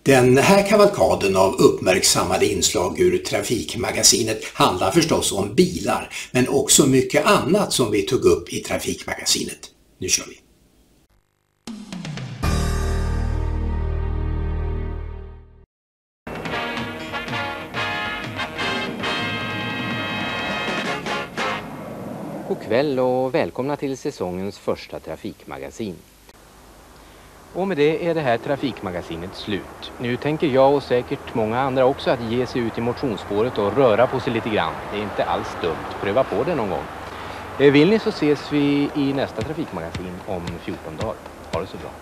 Den här kavalkaden av uppmärksammade inslag ur Trafikmagasinet handlar förstås om bilar, men också mycket annat som vi tog upp i Trafikmagasinet. Nu kör vi! God kväll och välkomna till säsongens första Trafikmagasin. Och med det är det här Trafikmagasinet slut. Nu tänker jag och säkert många andra också att ge sig ut i motionsspåret och röra på sig lite grann. Det är inte alls dumt. Pröva på det någon gång. Vill ni så ses vi i nästa Trafikmagasin om 14 dagar. Ha det så bra.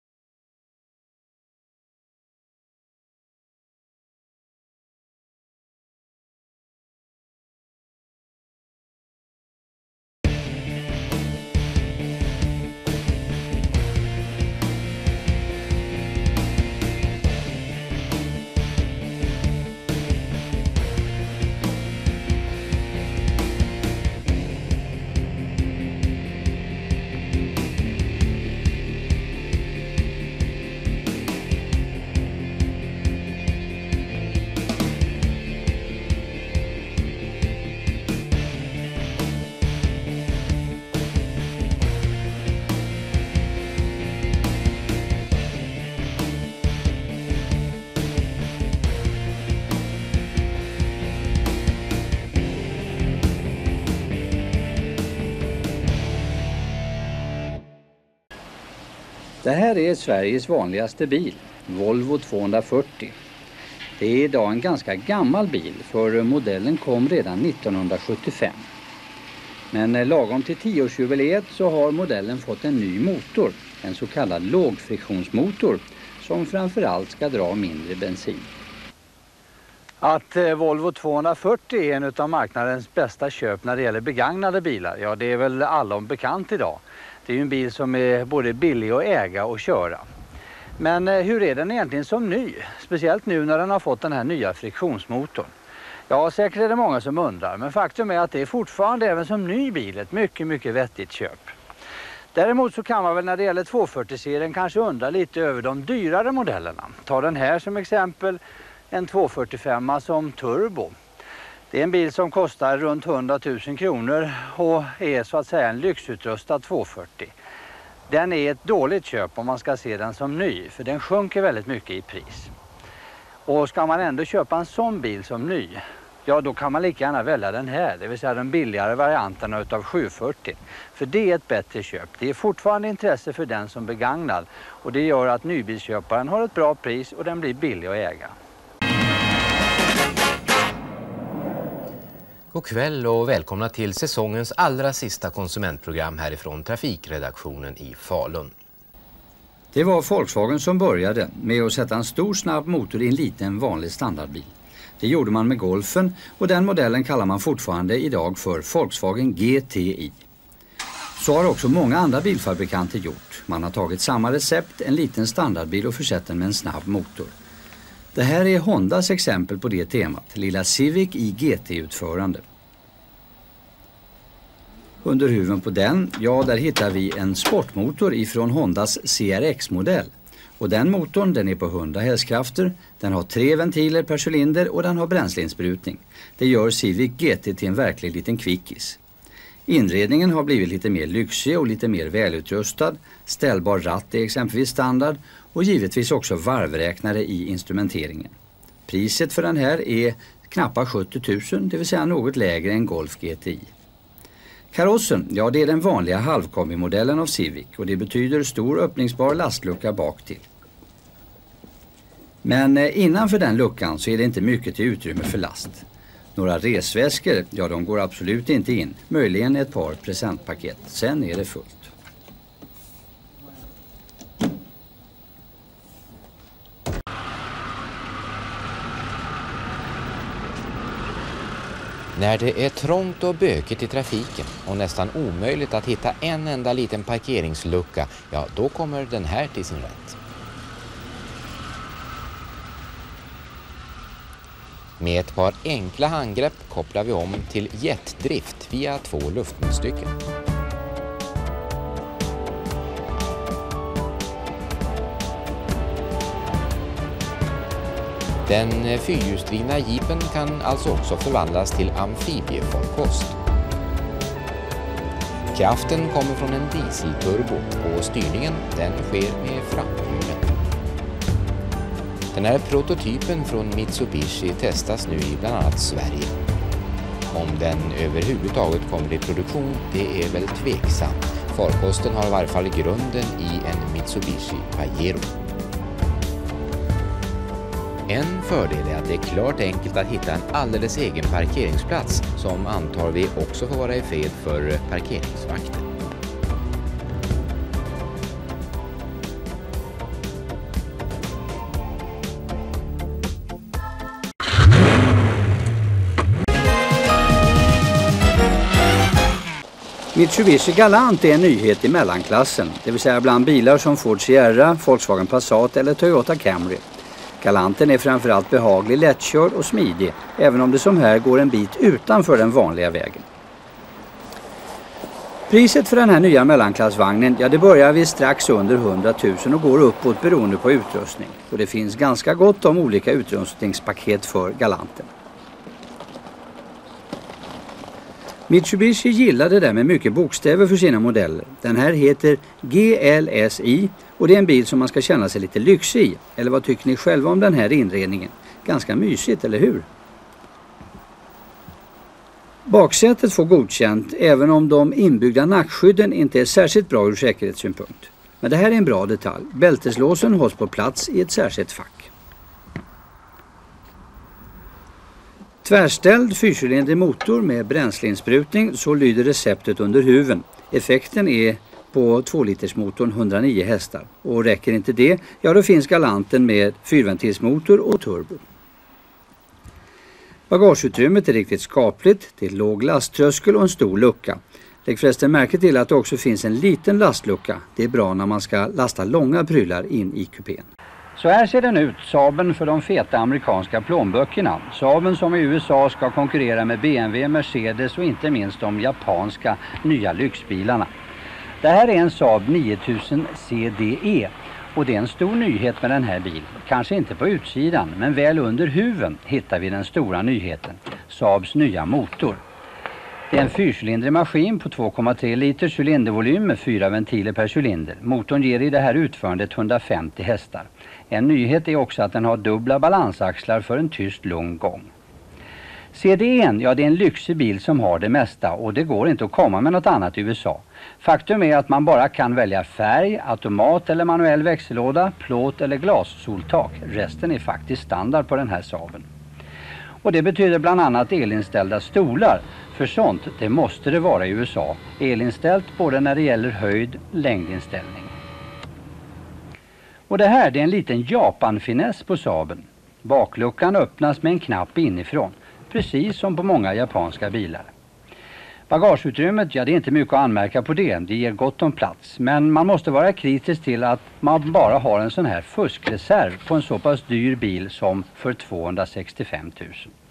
Det här är Sveriges vanligaste bil, Volvo 240. Det är idag en ganska gammal bil, för modellen kom redan 1975. Men lagom till 10-årsjubileet så har modellen fått en ny motor, en så kallad lågfriktionsmotor, som framförallt ska dra mindre bensin. Att Volvo 240 är en av marknadens bästa köp när det gäller begagnade bilar, ja, det är väl allom bekant idag. Det är ju en bil som är både billig att äga och köra. Men hur är den egentligen som ny? Speciellt nu när den har fått den här nya friktionsmotorn. Ja, säkert är det många som undrar, men faktum är att det är fortfarande även som ny bil ett mycket vettigt köp. Däremot så kan man väl när det gäller 240-serien kanske undra lite över de dyrare modellerna. Ta den här som exempel, en 245 som turbo. Det är en bil som kostar runt 100 000 kronor och är så att säga en lyxutrustad 240. Den är ett dåligt köp om man ska se den som ny, för den sjunker väldigt mycket i pris. Och ska man ändå köpa en sån bil som ny, ja då kan man lika gärna välja den här, det vill säga den billigare varianterna utav 740. För det är ett bättre köp. Det är fortfarande intresse för den som begagnad och det gör att nybilsköparen har ett bra pris och den blir billig att äga. God kväll och välkomna till säsongens allra sista konsumentprogram härifrån Trafikredaktionen i Falun. Det var Volkswagen som började med att sätta en stor snabb motor i en liten vanlig standardbil. Det gjorde man med Golfen och den modellen kallar man fortfarande idag för Volkswagen GTI. Så har också många andra bilfabrikanter gjort. Man har tagit samma recept, en liten standardbil och försett den med en snabb motor. Det här är Hondas exempel på det temat, lilla Civic i GT-utförande. Under huven på den, ja där hittar vi en sportmotor ifrån Hondas CRX-modell. Och den motorn den är på 100 hästkrafter, den har 3 ventiler per cylinder och den har bränsleinsprutning. Det gör Civic GT till en verklig liten kvickis. Inredningen har blivit lite mer lyxig och lite mer välutrustad, ställbar ratt är exempelvis standard och givetvis också varvräknare i instrumenteringen. Priset för den här är knappt 70 000, det vill säga något lägre än Golf GTI. Karossen, ja det är den vanliga halvkombimodellen av Civic och det betyder stor öppningsbar lastlucka bak till. Men innanför den luckan så är det inte mycket till utrymme för last. Några resväskor, ja de går absolut inte in, möjligen ett par presentpaket, sen är det fullt. När det är trångt och bökigt i trafiken och nästan omöjligt att hitta en enda liten parkeringslucka, ja då kommer den här till sin rätt. Med ett par enkla handgrepp kopplar vi om till jetdrift via 2 luftmunstycken. Den fyrhjulsdrivna jeepen kan alltså också förvandlas till amfibiefarkost. Kraften kommer från en dieselturbo och styrningen den sker med framhjulen. Den här prototypen från Mitsubishi testas nu i bland annat Sverige. Om den överhuvudtaget kommer i produktion, det är väl tveksamt. Farkosten har i varje fall grunden i en Mitsubishi Pajero. En fördel är att det är klart enkelt att hitta en alldeles egen parkeringsplats som antar vi också får vara i fred för parkeringsvakter. Mitsubishi Galant är en nyhet i mellanklassen, det vill säga bland bilar som Ford Sierra, Volkswagen Passat eller Toyota Camry. Galanten är framförallt behaglig, lättkörd och smidig, även om det som här går en bit utanför den vanliga vägen. Priset för den här nya mellanklassvagnen, ja det börjar vid strax under 100 000 och går uppåt beroende på utrustning. Och det finns ganska gott om olika utrustningspaket för Galanten. Mitsubishi gillar det där med mycket bokstäver för sina modeller. Den här heter GLSI och det är en bil som man ska känna sig lite lyxig i. Eller vad tycker ni själva om den här inredningen? Ganska mysigt, eller hur? Baksätet får godkänt även om de inbyggda nackskydden inte är särskilt bra ur säkerhetssynpunkt. Men det här är en bra detalj. Bälteslåsen hålls på plats i ett särskilt fack. Tvärställd fyrcylindrig motor med bränsleinsprutning, så lyder receptet under huven. Effekten är på 2-litersmotorn 109 hästar. Och räcker inte det, ja då finns Galanten med fyrventilsmotor och turbo. Bagageutrymmet är riktigt skapligt, det är låg lasttröskel och en stor lucka. Lägg förresten märke till att det också finns en liten lastlucka. Det är bra när man ska lasta långa prylar in i kupén. Så här ser den ut, Saaben för de feta amerikanska plånböckerna. Saaben som i USA ska konkurrera med BMW, Mercedes och inte minst de japanska nya lyxbilarna. Det här är en Saab 9000 CDE och det är en stor nyhet med den här bilen. Kanske inte på utsidan, men väl under huven hittar vi den stora nyheten. Saabs nya motor. Det är en fyrcylindrig maskin på 2,3 liter cylindervolym med 4 ventiler per cylinder. Motorn ger i det här utförandet 150 hästar. En nyhet är också att den har dubbla balansaxlar för en tyst lugn gång. CDE:n, ja det är en lyxig bil som har det mesta och det går inte att komma med något annat i USA. Faktum är att man bara kan välja färg, automat eller manuell växellåda, plåt eller glassoltak. Resten är faktiskt standard på den här Saaben. Och det betyder bland annat elinställda stolar. För sånt, det måste det vara i USA. Elinställt både när det gäller höjd- och längdinställning. Och det här, det är en liten Japan-finess på Saaben. Bakluckan öppnas med en knapp inifrån. Precis som på många japanska bilar. Bagageutrymmet, ja det är inte mycket att anmärka på det. Det ger gott om plats. Men man måste vara kritisk till att man bara har en sån här fuskreserv på en så pass dyr bil som för 265 000.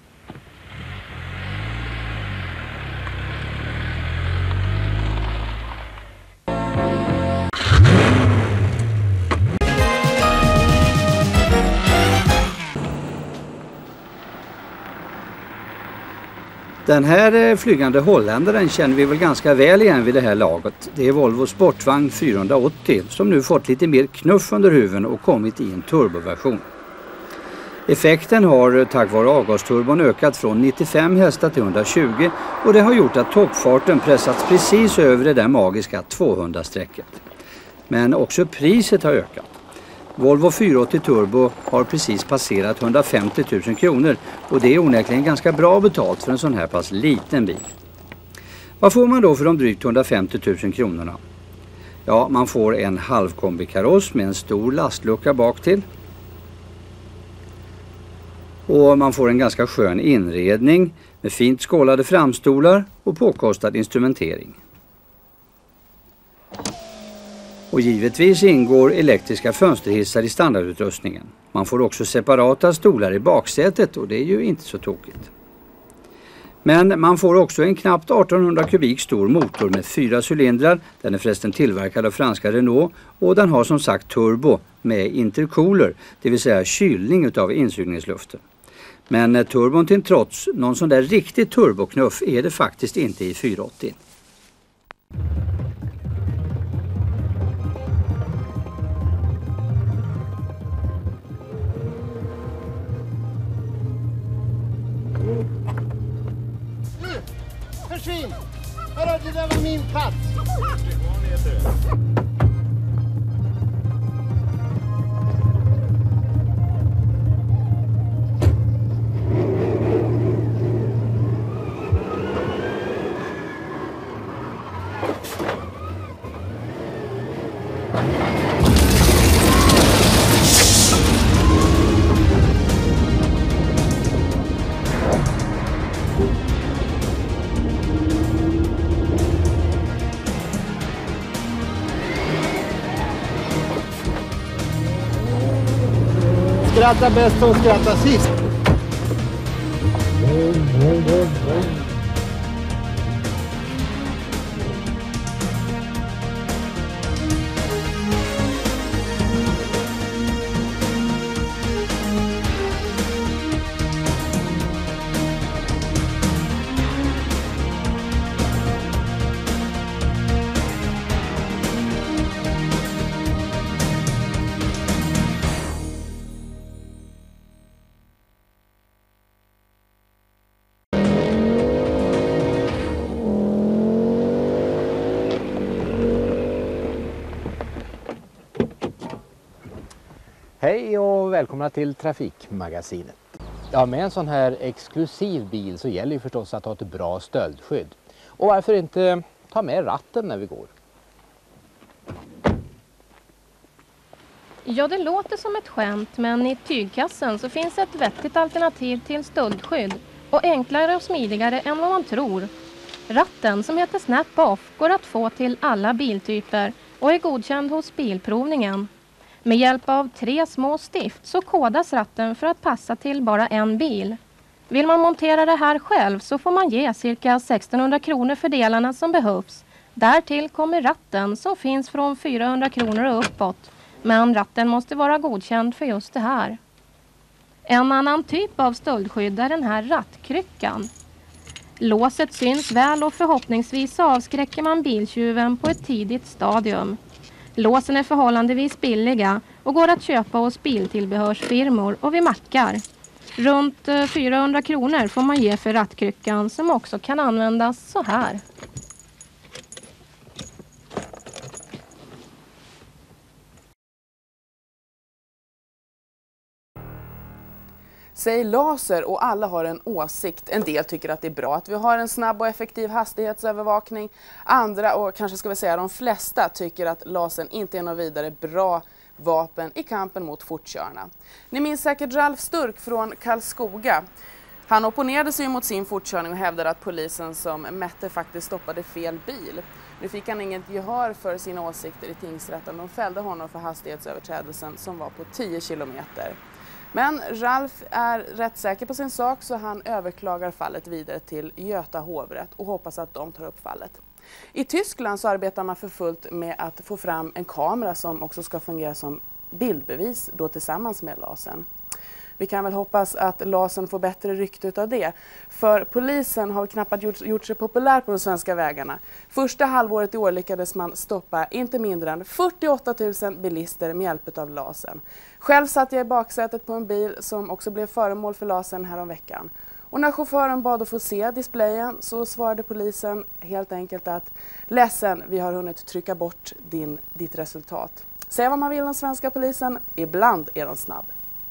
Den här flygande holländaren känner vi väl ganska väl igen vid det här laget. Det är Volvo Sportvagn 480 som nu fått lite mer knuff under huven och kommit i en turboversion. Effekten har tack vare avgasturbon ökat från 95 hästar till 120 och det har gjort att toppfarten pressats precis över det där magiska 200-strecket. Men också priset har ökat. Volvo 480 Turbo har precis passerat 150 000 kronor och det är onekligen ganska bra betalt för en sån här pass liten bil. Vad får man då för de drygt 150 000 kronorna? Ja, man får en halvkombikaross med en stor lastlucka bak till. Och man får en ganska skön inredning med fint skålade framstolar och påkostad instrumentering. Och givetvis ingår elektriska fönsterhissar i standardutrustningen. Man får också separata stolar i baksätet och det är ju inte så tokigt. Men man får också en knappt 1800 kubik stor motor med 4 cylindrar. Den är förresten tillverkad av franska Renault och den har som sagt turbo med intercooler, det vill säga kylning utav insugningsluften. Men turbon till trots, någon sån där riktig turboknuff är det faktiskt inte i 480. Försvinn! Hörru, det där var min plats! Skratta bäst som skrattar sist. Hej och välkomna till Trafikmagasinet. Ja, med en sån här exklusiv bil så gäller ju förstås att ha ett bra stöldskydd. Och varför inte ta med ratten när vi går? Ja, det låter som ett skämt, men i tygkassen så finns ett vettigt alternativ till stöldskydd och enklare och smidigare än vad man tror. Ratten, som heter Snap-Off, går att få till alla biltyper och är godkänd hos Bilprovningen. Med hjälp av 3 små stift så kodas ratten för att passa till bara en bil. Vill man montera det här själv så får man ge cirka 1600 kronor för delarna som behövs. Därtill kommer ratten som finns från 400 kronor och uppåt. Men ratten måste vara godkänd för just det här. En annan typ av stöldskydd är den här rattkryckan. Låset syns väl och förhoppningsvis avskräcker man biltjuven på ett tidigt stadium. Låsen är förhållandevis billiga och går att köpa hos biltillbehörsfirmor och vid mackar. Runt 400 kronor får man ge för rattkryckan som också kan användas så här. Säg laser och alla har en åsikt. En del tycker att det är bra att vi har en snabb och effektiv hastighetsövervakning. Andra, och kanske ska vi säga de flesta, tycker att lasern inte är något vidare bra vapen i kampen mot fortkörarna. Ni minns säkert Ralf Sturk från Karlskoga. Han opponerade sig mot sin fortkörning och hävdade att polisen som mätte faktiskt stoppade fel bil. Nu fick han inget gehör för sina åsikter i tingsrätten. De fällde honom för hastighetsöverträdelsen som var på 10 kilometer. Men Ralf är rätt säker på sin sak så han överklagar fallet vidare till Göta hovrätt och hoppas att de tar upp fallet. I Tyskland så arbetar man för fullt med att få fram en kamera som också ska fungera som bildbevis då tillsammans med lasern. Vi kan väl hoppas att lasern får bättre rykte utav det. För polisen har knappast gjort sig populär på de svenska vägarna. Första halvåret i år lyckades man stoppa inte mindre än 48 000 bilister med hjälp av lasern. Själv satt jag i baksätet på en bil som också blev föremål för lasern häromveckan. Och när chauffören bad att få se displayen så svarade polisen helt enkelt att ledsen, vi har hunnit trycka bort ditt resultat. Säg vad man vill om svenska polisen, ibland är de snabb.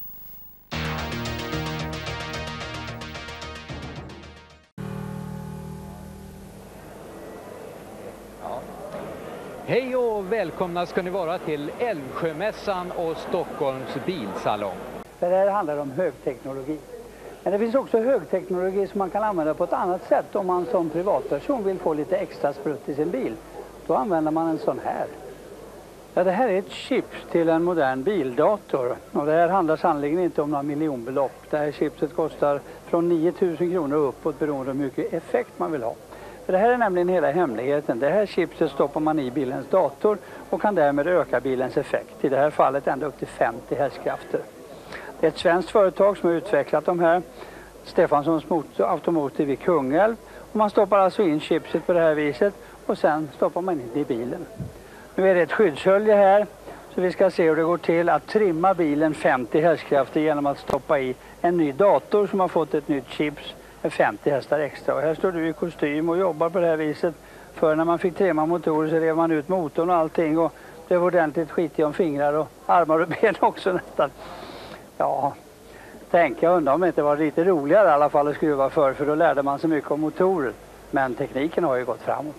Hej och välkomna ska ni vara till Älvsjömässan och Stockholms bilsalong. Det här handlar om högteknologi. Men det finns också högteknologi som man kan använda på ett annat sätt om man som privatperson vill få lite extra sprutt i sin bil. Då använder man en sån här. Ja, det här är ett chip till en modern bildator. Och det här handlar sannolikt inte om några miljonbelopp. Det här chipset kostar från 9 000 kronor uppåt beroende på hur mycket effekt man vill ha. För det här är nämligen hela hemligheten. Det här chipset stoppar man i bilens dator och kan därmed öka bilens effekt. I det här fallet ända upp till 50 hästkrafter. Det är ett svenskt företag som har utvecklat de här. Stefanssons Automotive i Kungälv. Och man stoppar alltså in chipset på det här viset och sen stoppar man in det i bilen. Nu är det ett skyddshölje här så vi ska se hur det går till att trimma bilen 50 hästkrafter genom att stoppa i en ny dator som har fått ett nytt chips med 50 hästar extra. Och här står du i kostym och jobbar på det här viset. För när man fick trimma motorer så rev man ut motorn och allting och det var ordentligt skitigt om fingrar och armar och ben också nästan. Ja, jag undrar om det inte var lite roligare i alla fall att skruva för då lärde man sig mycket om motorer. Men tekniken har ju gått framåt.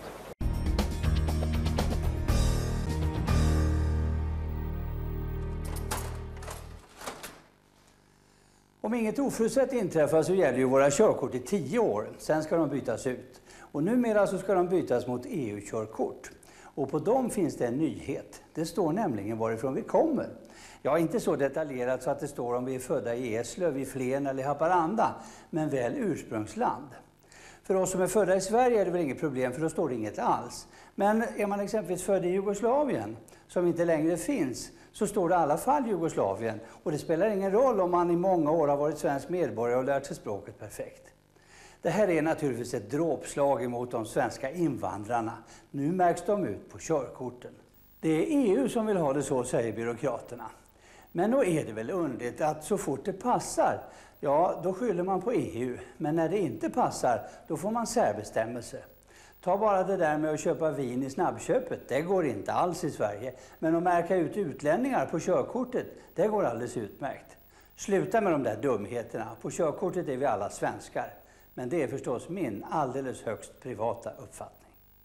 Om inget oförutsett inträffar så gäller ju våra körkort i 10 år. Sen ska de bytas ut. Och numera så ska de bytas mot EU-körkort. Och på dem finns det en nyhet. Det står nämligen varifrån vi kommer. Ja, inte så detaljerat så att det står om vi är födda i Eslöv, i Flen eller Haparanda. Men väl ursprungsland. För oss som är födda i Sverige är det väl inget problem för då står det inget alls. Men är man exempelvis född i Jugoslavien, som inte längre finns, så står det i alla fall Jugoslavien. Och det spelar ingen roll om man i många år har varit svensk medborgare och lärt sig språket perfekt. Det här är naturligtvis ett dråpslag emot de svenska invandrarna. Nu märks de ut på körkorten. Det är EU som vill ha det så, säger byråkraterna. Men då är det väl underligt att så fort det passar, ja då skyller man på EU. Men när det inte passar, då får man särbestämmelse. Ta bara det där med att köpa vin i snabbköpet, det går inte alls i Sverige. Men att märka ut utlänningar på körkortet, det går alldeles utmärkt. Sluta med de där dumheterna, på körkortet är vi alla svenskar. Men det är förstås min alldeles högst privata uppfattning.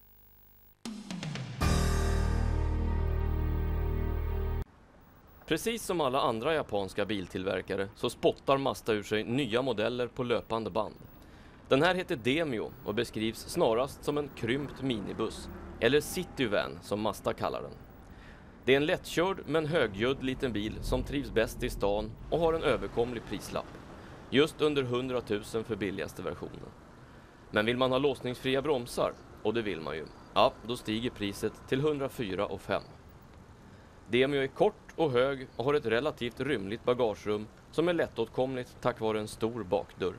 Precis som alla andra japanska biltillverkare så spottar Mazda ur sig nya modeller på löpande band. Den här heter Demio och beskrivs snarast som en krympt minibuss, eller cityvan som Mazda kallar den. Det är en lättkörd men högljudd liten bil som trivs bäst i stan och har en överkomlig prislapp. Just under 100 000 för billigaste versionen. Men vill man ha låsningsfria bromsar, och det vill man ju, ja då stiger priset till 104 500. Demio är kort och hög och har ett relativt rymligt bagagerum som är lättåtkomligt tack vare en stor bakdörr.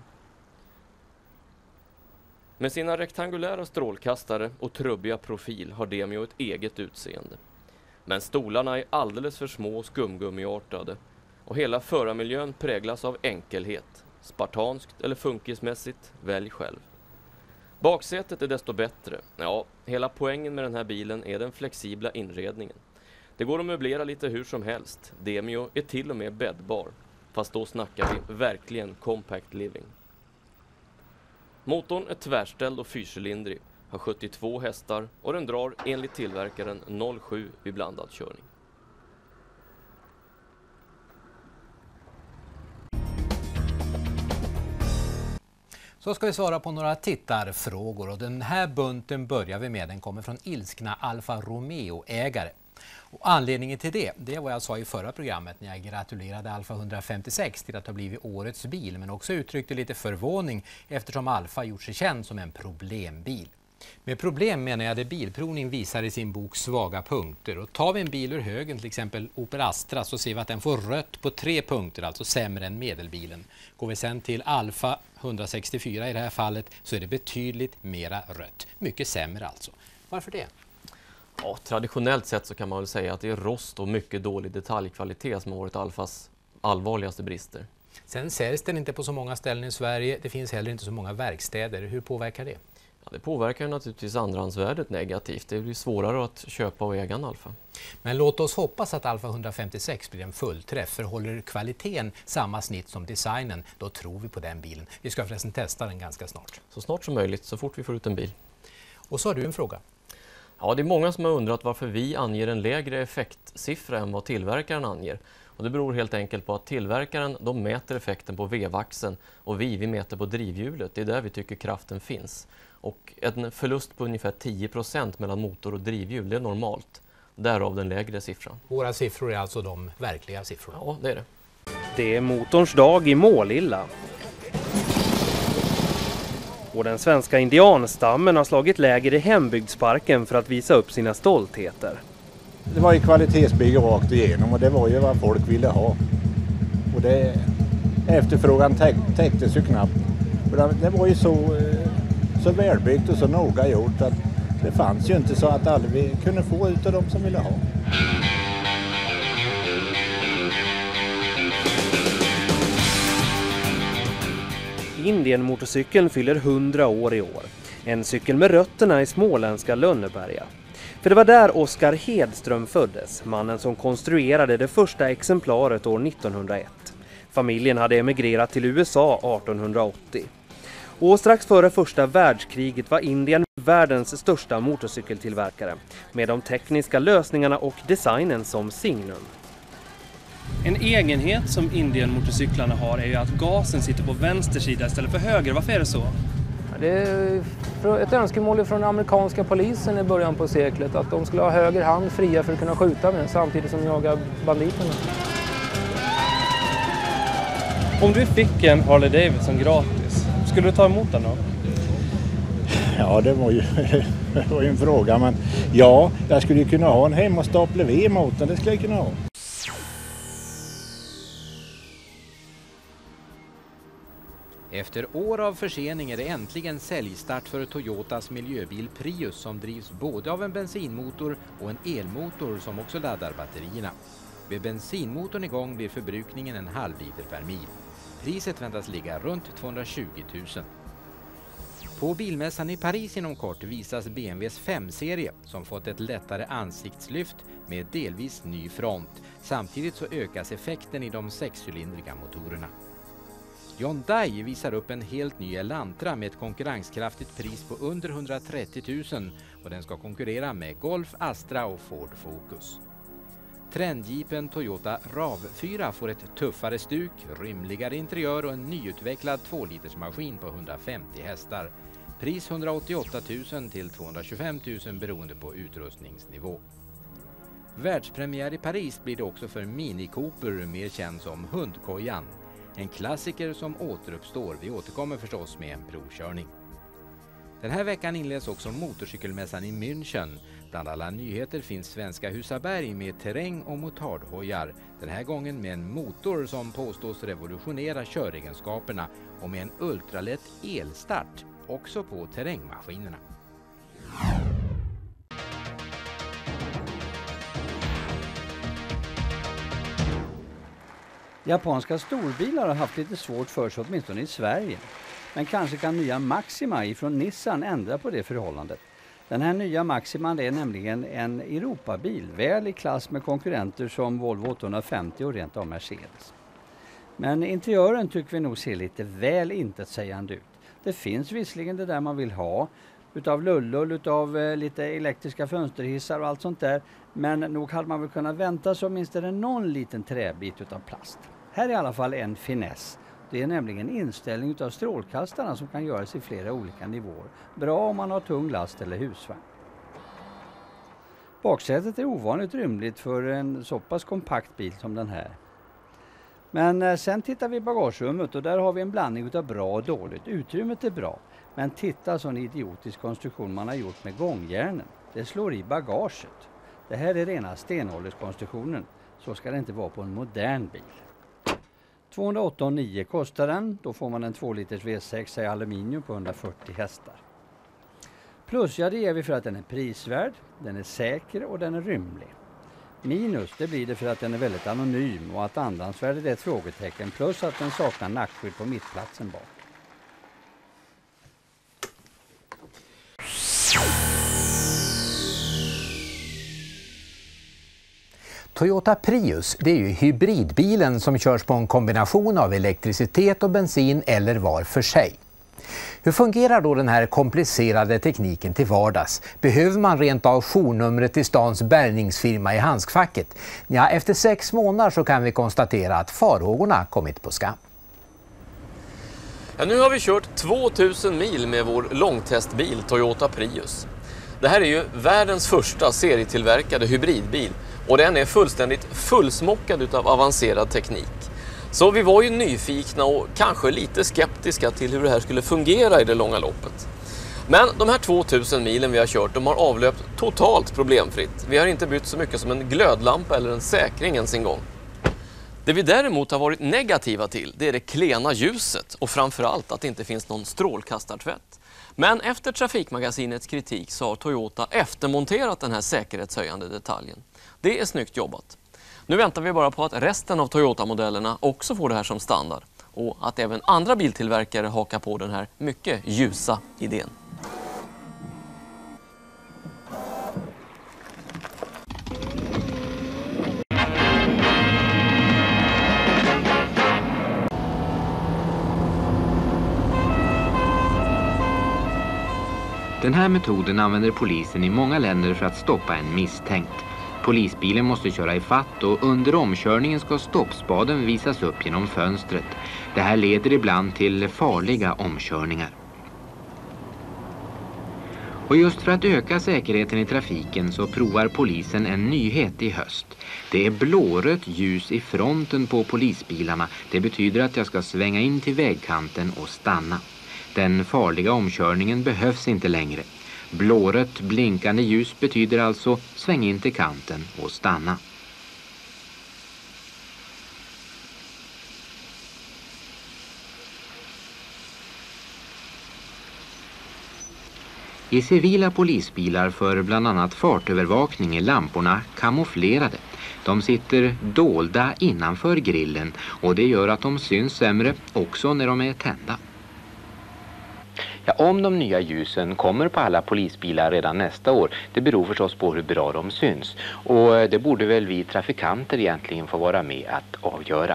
Med sina rektangulära strålkastare och trubbiga profil har Demio ett eget utseende. Men stolarna är alldeles för små och skumgummiartade och hela förarmiljön präglas av enkelhet. Spartanskt eller funkismässigt, välj själv. Baksätet är desto bättre. Ja, hela poängen med den här bilen är den flexibla inredningen. Det går att möblera lite hur som helst. Demio är till och med bäddbar. Fast då snackar vi verkligen compact living. Motorn är tvärställd och fyrcylindrig, har 72 hästar och den drar enligt tillverkaren 0,7 vid blandad körning. Så ska vi svara på några tittarfrågor och den här bunten börjar vi med. Den kommer från ilskna Alfa Romeo-ägare. Och anledningen till det är vad jag sa i förra programmet när jag gratulerade Alfa 156 till att ha blivit årets bil, men också uttryckte lite förvåning eftersom Alfa gjort sig känd som en problembil. Med problem menar jag det Bilprovning visar i sin bok Svaga punkter. Och tar vi en bil ur högen, till exempel Opel Astra, så ser vi att den får rött på 3 punkter, alltså sämre än medelbilen. Går vi sen till Alfa 164 i det här fallet så är det betydligt mera rött. Mycket sämre alltså. Varför det? Ja, traditionellt sett så kan man väl säga att det är rost och mycket dålig detaljkvalitet som har varit Alfas allvarligaste brister. Sen säljs den inte på så många ställen i Sverige. Det finns heller inte så många verkstäder. Hur påverkar det? Ja, det påverkar naturligtvis andrahandsvärdet negativt. Det blir svårare att köpa och äga en Alfa. Men låt oss hoppas att Alfa 156 blir en fullträff. För håller kvaliteten samma snitt som designen, då tror vi på den bilen. Vi ska förresten testa den ganska snart. Så snart som möjligt, så fort vi får ut en bil. Och så har du en fråga. Ja, det är många som har undrat varför vi anger en lägre effektsiffra än vad tillverkaren anger. Och det beror helt enkelt på att tillverkaren de mäter effekten på vevaxeln och vi mäter på drivhjulet. Det är där vi tycker kraften finns. Och en förlust på ungefär 10% mellan motor och drivhjul, det är normalt. Därav den lägre siffran. Våra siffror är alltså de verkliga siffrorna? Ja, det är det. Det är motorns dag i Målilla. Och den svenska indianstammen har slagit läger i hembygdsparken för att visa upp sina stoltheter. Det var ju kvalitetsbygge rakt igenom och det var ju vad folk ville ha. Och efterfrågan täcktes ju knappt. Det var ju så välbyggt och så noga gjort att det fanns ju inte så att alla vi kunde få ut av dem som ville ha. Indienmotorcykeln fyller 100 år i år. En cykel med rötterna i småländska Lönneberga. För det var där Oskar Hedström föddes, mannen som konstruerade det första exemplaret år 1901. Familjen hade emigrerat till USA 1880. Och strax före första världskriget var Indien världens största motorcykeltillverkare, med de tekniska lösningarna och designen som signum. En egenhet som Indienmotorcyklarna har är ju att gasen sitter på vänster sida istället för höger. Varför är det så? Det är ett önskemål från den amerikanska polisen i början på seklet att de skulle ha höger hand fria för att kunna skjuta med samtidigt som jaga banditerna. Om du fick en Harley Davidson gratis, skulle du ta emot den då? Ja, det var ju en fråga, men ja, jag skulle ju kunna ha en hem och stapla ved emot den, det skulle jag kunna ha. Efter år av försening är det äntligen säljstart för Toyotas miljöbil Prius som drivs både av en bensinmotor och en elmotor som också laddar batterierna. Med bensinmotorn igång blir förbrukningen en halv liter per mil. Priset väntas ligga runt 220 000. På bilmässan i Paris inom kort visas BMWs 5-serie som fått ett lättare ansiktslyft med delvis ny front. Samtidigt så ökas effekten i de 6-cylindriga motorerna. Hyundai visar upp en helt ny Elantra med ett konkurrenskraftigt pris på under 130 000 och den ska konkurrera med Golf, Astra och Ford Focus. Trendjeepen Toyota RAV4 får ett tuffare stuk, rymligare interiör och en nyutvecklad 2-litersmaskin på 150 hästar. Pris 188 000 till 225 000 beroende på utrustningsnivå. Världspremiär i Paris blir det också för Mini Cooper, mer känd som Hundkojan. En klassiker som återuppstår. Vi återkommer förstås med en provkörning. Den här veckan inleds också motorcykelmässan i München. Bland alla nyheter finns svenska Husaberg med terräng- och motardhojar. Den här gången med en motor som påstås revolutionera köregenskaperna och med en ultralätt elstart, också på terrängmaskinerna. Japanska storbilar har haft lite svårt för sig, åtminstone i Sverige. Men kanske kan nya Maxima ifrån Nissan ändra på det förhållandet. Den här nya Maximan är nämligen en Europabil, väl i klass med konkurrenter som Volvo 850 och rent av Mercedes. Men interiören tycker vi nog ser lite väl intetsägande ut. Det finns visserligen det där man vill ha, utav lullull, utav lite elektriska fönsterhissar och allt sånt där. Men nog hade man väl kunnat vänta så åtminstone någon liten träbit utav plast. Här är i alla fall en finess. Det är nämligen inställning utav strålkastarna som kan göras i flera olika nivåer. Bra om man har tung last eller husvagn. Baksätet är ovanligt rymligt för en så pass kompakt bil som den här. Men sen tittar vi i bagagerummet och där har vi en blandning utav bra och dåligt. Utrymmet är bra, men titta sån idiotisk konstruktion man har gjort med gångjärnen. Det slår i bagaget. Det här är rena stenålderskonstruktionen. Så ska det inte vara på en modern bil. 208,9 kostar den. Då får man en 2 liters V6 i aluminium på 140 hästar. Plus, ja, det ger vi för att den är prisvärd, den är säker och den är rymlig. Minus, det blir det för att den är väldigt anonym och att andrahandsvärdet är ett frågetecken, plus att den saknar nackskydd på mittplatsen bak. Toyota Prius, det är ju hybridbilen som körs på en kombination av elektricitet och bensin eller var för sig. Hur fungerar då den här komplicerade tekniken till vardags? Behöver man rent av journumret till stans bärgningsfirma i handskfacket? Ja, efter 6 månader så kan vi konstatera att farhågorna kommit på skam. Ja, nu har vi kört 2000 mil med vår långtestbil Toyota Prius. Det här är ju världens första serietillverkade hybridbil och den är fullständigt fullsmockad utav avancerad teknik. Så vi var ju nyfikna och kanske lite skeptiska till hur det här skulle fungera i det långa loppet. Men de här 2000 milen vi har kört, de har avlöpt totalt problemfritt. Vi har inte bytt så mycket som en glödlampa eller en säkring ens en gång. Det vi däremot har varit negativa till, det är det klena ljuset och framförallt att det inte finns någon strålkastartvätt. Men efter Trafikmagasinets kritik så har Toyota eftermonterat den här säkerhetshöjande detaljen. Det är snyggt jobbat. Nu väntar vi bara på att resten av Toyota-modellerna också får det här som standard och att även andra biltillverkare hakar på den här mycket ljusa idén. Den här metoden använder polisen i många länder för att stoppa en misstänkt. Polisbilen måste köra i fatt och under omkörningen ska stoppspaden visas upp genom fönstret. Det här leder ibland till farliga omkörningar. Och just för att öka säkerheten i trafiken så provar polisen en nyhet i höst. Det är blårött ljus i fronten på polisbilarna. Det betyder att jag ska svänga in till vägkanten och stanna. Den farliga omkörningen behövs inte längre. Blårött blinkande ljus betyder alltså sväng in till kanten och stanna. I civila polisbilar för bland annat fartövervakning är lamporna kamouflerade. De sitter dolda innanför grillen och det gör att de syns sämre också när de är tända. Ja, om de nya ljusen kommer på alla polisbilar redan nästa år, det beror förstås på hur bra de syns. Och det borde väl vi trafikanter egentligen få vara med att avgöra.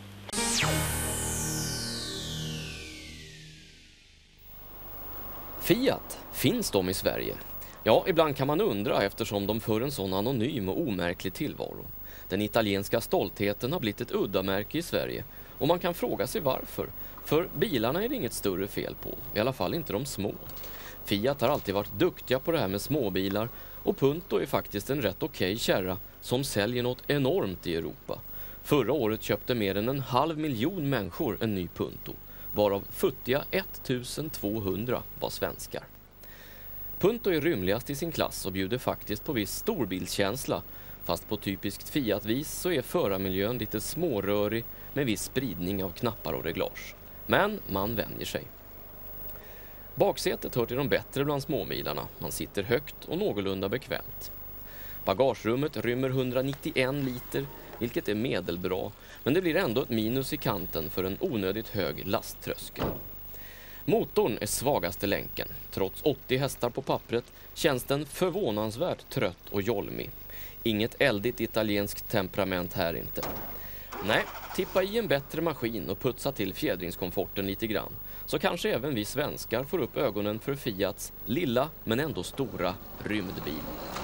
Fiat, finns de i Sverige? Ja, ibland kan man undra eftersom de för en sån anonym och omärklig tillvaro. Den italienska stoltheten har blivit ett udda-märke i Sverige och man kan fråga sig varför. För bilarna är det inget större fel på, i alla fall inte de små. Fiat har alltid varit duktiga på det här med småbilar och Punto är faktiskt en rätt okej kärra som säljer något enormt i Europa. Förra året köpte mer än 500 000 människor en ny Punto, varav futtiga 1200 var svenskar. Punto är rymligast i sin klass och bjuder faktiskt på viss storbildskänsla, fast på typiskt Fiat-vis så är förarmiljön lite smårörig med viss spridning av knappar och reglage. Men man vänjer sig. Baksätet hör till de bättre bland småbilarna. Man sitter högt och någorlunda bekvämt. Bagagerummet rymmer 191 liter, vilket är medelbra, men det blir ändå ett minus i kanten för en onödigt hög lasttröskel. Motorn är svagaste länken. Trots 80 hästar på pappret känns den förvånansvärt trött och jolmig. Inget eldigt italienskt temperament här inte. Nej, tippa i en bättre maskin och putsa till fjädringskomforten lite grann. Så kanske även vi svenskar får upp ögonen för Fiats lilla men ändå stora rymdbil.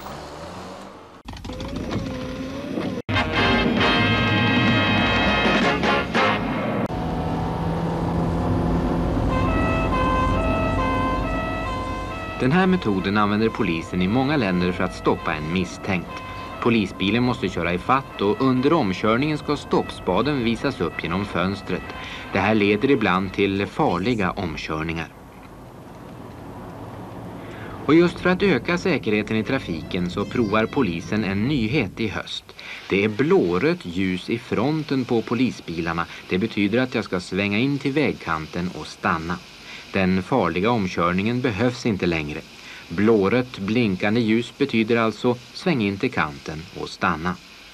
Den här metoden använder polisen i många länder för att stoppa en misstänkt. Polisbilen måste köra i fatt och under omkörningen ska stoppspaden visas upp genom fönstret. Det här leder ibland till farliga omkörningar. Och just för att öka säkerheten i trafiken så provar polisen en nyhet i höst. Det är blårött ljus i fronten på polisbilarna. Det betyder att jag ska svänga in till vägkanten och stanna. Den farliga omkörningen behövs inte längre. Blårött blinkande ljus betyder alltså sväng in till kanten och stanna.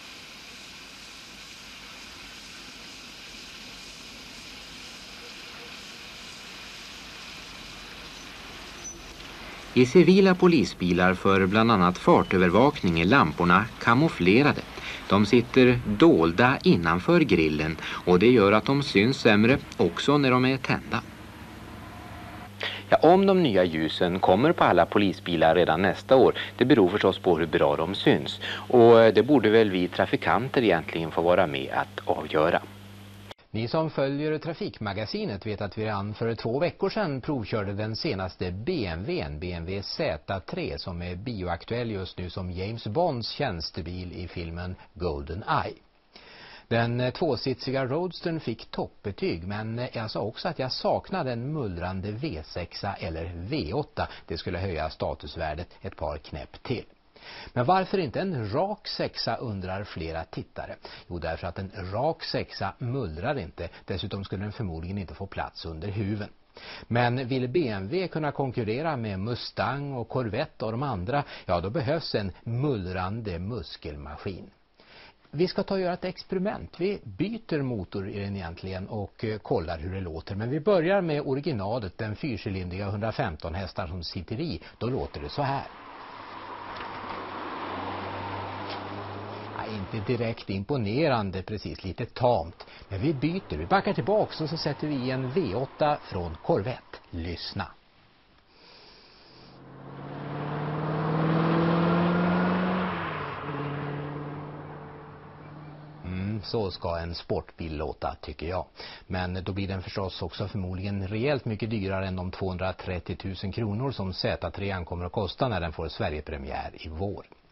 I civila polisbilar för bland annat fartövervakning är lamporna kamouflerade. De sitter dolda innanför grillen och det gör att de syns sämre också när de är tända. Ja, om de nya ljusen kommer på alla polisbilar redan nästa år, det beror förstås på hur bra de syns. Och det borde väl vi trafikanter egentligen få vara med att avgöra. Ni som följer Trafikmagasinet vet att vi redan för 2 veckor sedan provkörde den senaste BMW Z3 som är bioaktuell just nu som James Bonds tjänstebil i filmen Golden Eye. Den tvåsitsiga Roadstern fick toppbetyg, men jag sa också att jag saknade en mullrande V6 eller V8. Det skulle höja statusvärdet ett par knäpp till. Men varför inte en rak 6 undrar flera tittare? Jo, därför att en rak 6 mullrar inte. Dessutom skulle den förmodligen inte få plats under huven. Men vill BMW kunna konkurrera med Mustang och Corvette och de andra, ja då behövs en mullrande muskelmaskin. Vi ska ta och göra ett experiment. Vi byter motor i den egentligen och kollar hur det låter. Men vi börjar med originalet, den 4-cylindriga 115 hästar som sitter i. Då låter det så här. Inte direkt imponerande, precis lite tamt. Men vi byter, vi backar tillbaka och så sätter vi i en V8 från Corvette. Lyssna. Så ska en sportbil låta, tycker jag. Men då blir den förstås också förmodligen rejält mycket dyrare än de 230 000 kronor som Z3 kommer att kosta när den får Sverigepremiär i vår.